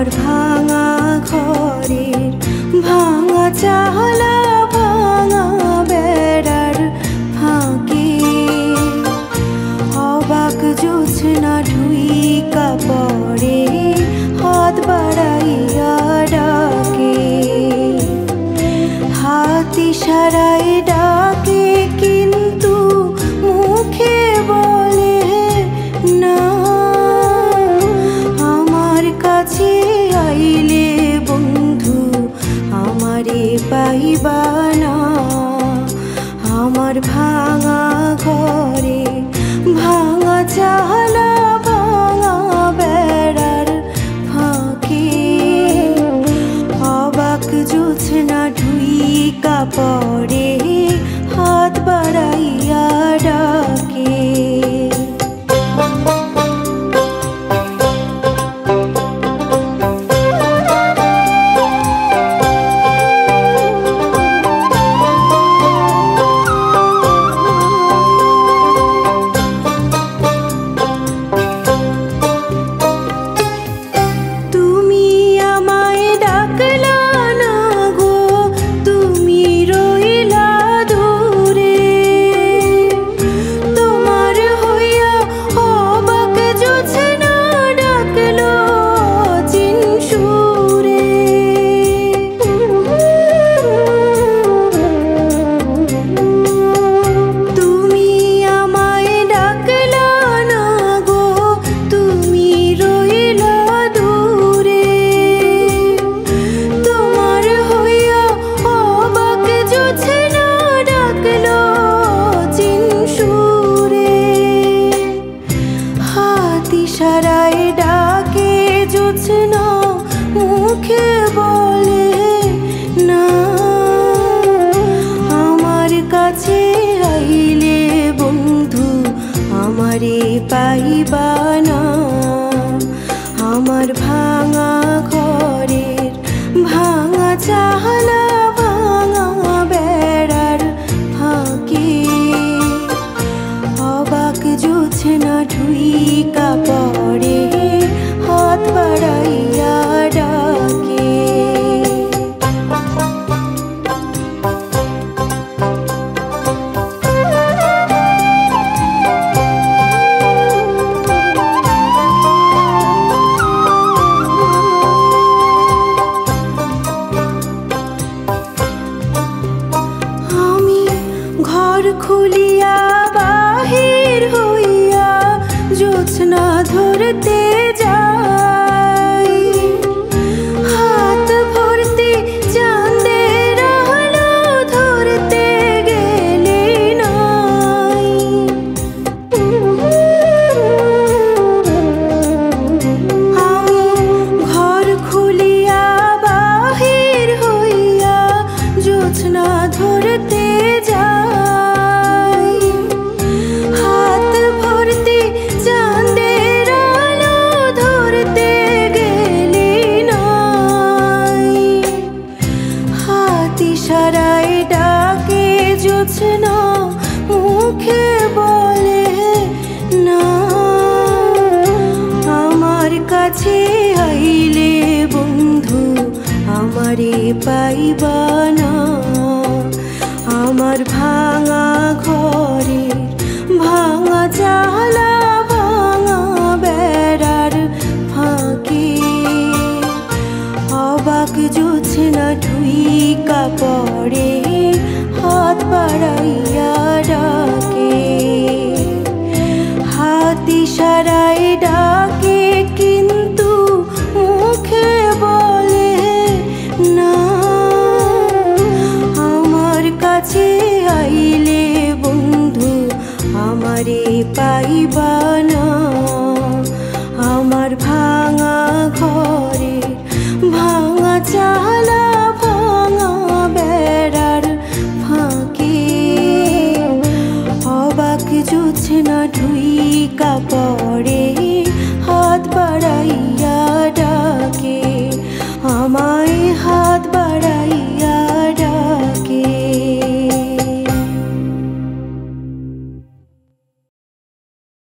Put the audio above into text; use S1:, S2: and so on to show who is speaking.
S1: আমার ভাঙা ঘরের ভাঙা চালা ভাঙা বেড়ার ফাঁকে অবাক জোছনা ঢুইকা পড়ে হাত বাড়াইয়া ডাকে, হাত ইশারায় ডাকে কিন্তু মুখে বলে না। আমার কাছে আইলে বন্ধু আমারে পাইবা না। আমার ভাঙা ঘরে ভাঙা চালা ভাঙা বেড়ার ফাঁকে অবাক জোছনা ঢুইকা পড়ে হাত বাড়াইয়া ডাকে। ইশারায় ডাকে জোছনা মুখে বলে না। আমার কাছে আইলে বন্ধু আমারে পাইবা না। আমার ভাঙা ঘরের ভাঙা চালা ভাঙা বেড়ার ফাঁকে অবাক জোছনা ঢুইকা পড়ে হাত বাড়াইয়া ডাকে। আমি ঘর খুলিয়া বাহির হইয়া জোছনা ধরতে যাই, হাত ভর্তি চাঁদের আলো ধরতে গেলে নাই। আমি ঘর খুলিয়া বাহির হইয়া জোছনা ধরতে যাই, হাত ভর্তি চাঁদের আলো ধরতে গেলে নাই। হাত ইশারায় ডাকে জোছনা মুখে বলে না। আমার কাছে আইলে বন্ধু আমারে পাইবা না। আমার ভাঙা ঘরের ভাঙা চালা ভাঙা বেড়ার ফাঁকে অবাক জোছনা ঢুইকা পড়ে হাত বাড়াইয়া ডাকে, হাত ইশারায়